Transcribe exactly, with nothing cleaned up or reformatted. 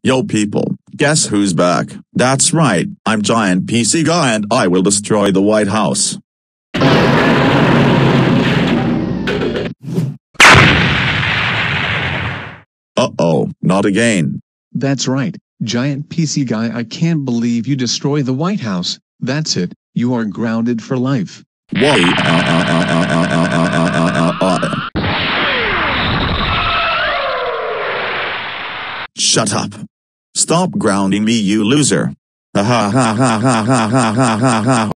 Yo people, guess who's back? That's right, I'm Giant P C Guy and I will destroy the White House. Uh-oh, not again. That's right, Giant P C Guy, I can't believe you destroy the White House. That's it, you are grounded for life. Wait. Shut up. Stop grounding me, you loser. Ha ha ha ha ha ha ha ha ha.